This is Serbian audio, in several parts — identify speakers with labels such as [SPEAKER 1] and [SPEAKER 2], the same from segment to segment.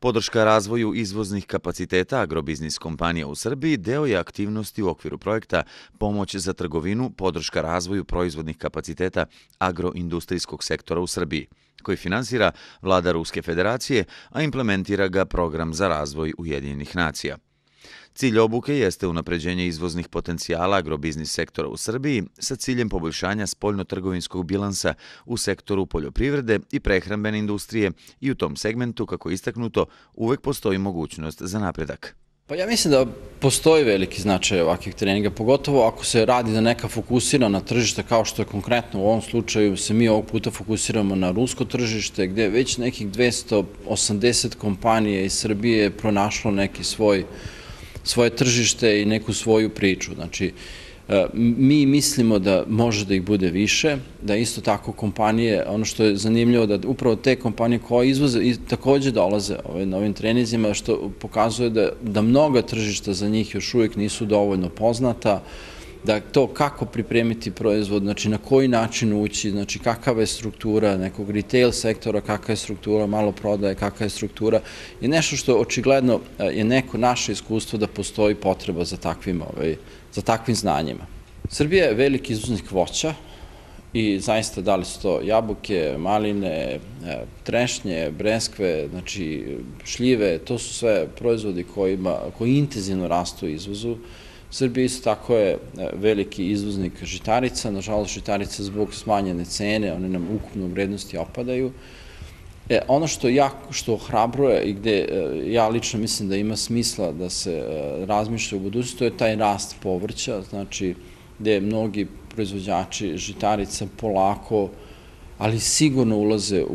[SPEAKER 1] Podrška razvoju izvoznih kapaciteta agrobiznis kompanija u Srbiji deo je aktivnosti u okviru projekta Pomoć za trgovinu, podrška razvoju proizvodnih kapaciteta agroindustrijskog sektora u Srbiji, koji finansira vlada Ruske federacije, a implementira ga Program za razvoj Ujedinjenih nacija. Cilj obuke jeste unapređenje izvoznih potencijala agrobiznis sektora u Srbiji sa ciljem poboljšanja spoljno-trgovinskog bilansa u sektoru poljoprivrede i prehrambene industrije i u tom segmentu, kako je istaknuto, uvek postoji mogućnost za napredak.
[SPEAKER 2] Pa ja mislim da postoji veliki značaj ovakvih treninga, pogotovo ako se radi da neka fokusirana tržišta, kao što je konkretno u ovom slučaju se mi ovog puta fokusiramo na rusko tržište, gde već nekih 280 kompanija iz Srbije je pronašlo neki svoje tržište i neku svoju priču. Znači, mi mislimo da može da ih bude više, da isto tako kompanije, ono što je zanimljivo, da upravo te kompanije koje izvoze i takođe dolaze na ovim treninzima, što pokazuje da mnoga tržišta za njih još uvijek nisu dovoljno poznata, da to kako pripremiti proizvod, znači na koji način ući, znači kakva je struktura nekog retail sektora, kakva je struktura maloprodaje, kakva je struktura, je nešto što očigledno je neko naše iskustvo da postoji potreba za takvim znanjima. Srbija je veliki izvoznik voća i zaista da li su to jabuke, maline, trešnje, breskve, znači šljive, to su sve proizvodi koji intenzivno rastu u izvozu. Srbija isto tako je veliki izvoznik žitarica, nažalost žitarica zbog smanjene cene, one nam ukupno vrednosti opadaju. Ono što ohrabruje i gde ja lično mislim da ima smisla da se razmišlja u budućnosti, to je taj rast povrća, znači gde mnogi proizvođači žitarica polako, ali sigurno ulaze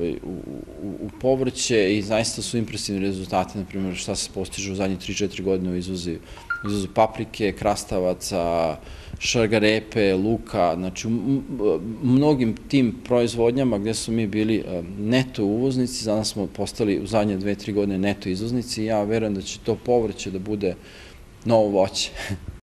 [SPEAKER 2] u povrće i zaista su impresivni rezultati, na primjer šta se postiže u zadnje 3-4 godine u izvozu paprike, krastavaca, šargarepe, luka, znači u mnogim tim proizvodnjama gde smo mi bili neto uvoznici, danas smo postali u zadnje 2-3 godine neto izvoznici i ja verujem da će to povrće da bude novo voće.